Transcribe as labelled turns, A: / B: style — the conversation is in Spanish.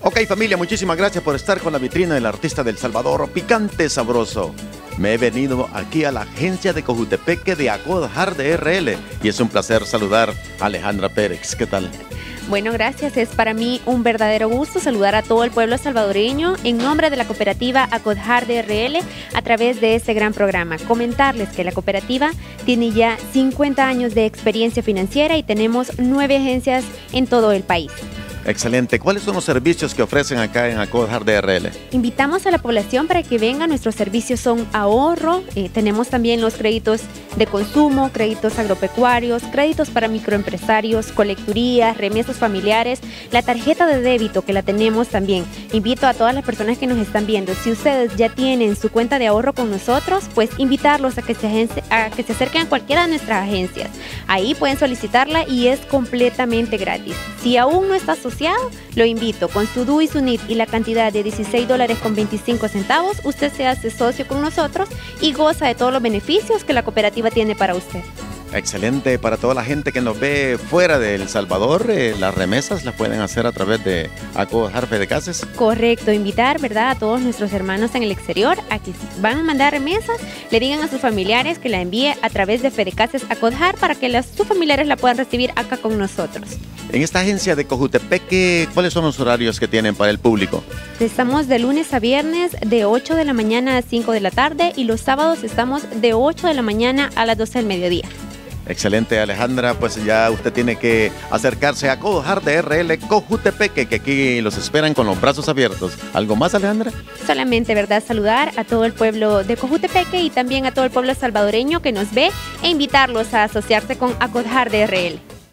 A: Ok, familia, muchísimas gracias por estar con la vitrina del artista del Salvador, Picante Sabroso. Me he venido aquí a la agencia de Cojutepeque de Acod RL y es un placer saludar a Alejandra Pérez. ¿Qué tal?
B: Bueno, gracias. Es para mí un verdadero gusto saludar a todo el pueblo salvadoreño en nombre de la cooperativa Acod RL a través de este gran programa. Comentarles que la cooperativa tiene ya 50 años de experiencia financiera y tenemos 9 agencias en todo el país.
A: Excelente. ¿Cuáles son los servicios que ofrecen acá en Acod RL?
B: Invitamos a la población para que venga. Nuestros servicios son ahorro, tenemos también los créditos de consumo, créditos agropecuarios, créditos para microempresarios, colecturías, remesas familiares, la tarjeta de débito que la tenemos también. Invito a todas las personas que nos están viendo, si ustedes ya tienen su cuenta de ahorro con nosotros, pues invitarlos a que se acerquen a cualquiera de nuestras agencias. Ahí pueden solicitarla y es completamente gratis. Si aún no está asociado, lo invito con su DU y su NIT y la cantidad de $16.25, usted se hace socio con nosotros y goza de todos los beneficios que la cooperativa tiene para usted.
A: Excelente. Para toda la gente que nos ve fuera de El Salvador, las remesas las pueden hacer a través de Acod Fedecases.
B: Correcto, invitar, ¿verdad?, a todos nuestros hermanos en el exterior a que si van a mandar remesas, le digan a sus familiares que la envíe a través de Fedecases Acod para que sus familiares la puedan recibir acá con nosotros.
A: En esta agencia de Cojutepeque, ¿cuáles son los horarios que tienen para el público?
B: Estamos de lunes a viernes de 8 de la mañana a 5 de la tarde y los sábados estamos de 8 de la mañana a las 12 del mediodía.
A: Excelente, Alejandra, pues ya usted tiene que acercarse a Acod RL Cojutepeque, que aquí los esperan con los brazos abiertos. ¿Algo más, Alejandra?
B: Solamente, ¿verdad?, saludar a todo el pueblo de Cojutepeque y también a todo el pueblo salvadoreño que nos ve e invitarlos a asociarse con Acod RL.